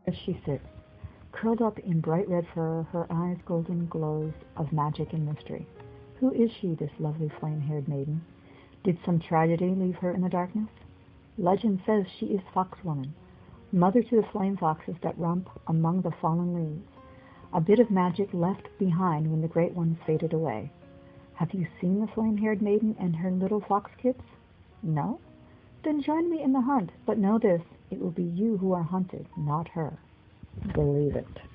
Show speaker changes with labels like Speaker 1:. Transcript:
Speaker 1: There she sits, curled up in bright red fur, her eyes golden glows of magic and mystery. Who is she, this lovely flame-haired maiden? Did some tragedy leave her in the darkness? Legend says she is Foxwoman, mother to the flame foxes that romp among the fallen leaves, a bit of magic left behind when the great ones faded away. Have you seen the flame-haired maiden and her little fox kids? No? Then join me in the hunt, but know this, it will be you who are hunted, not her. Believe it.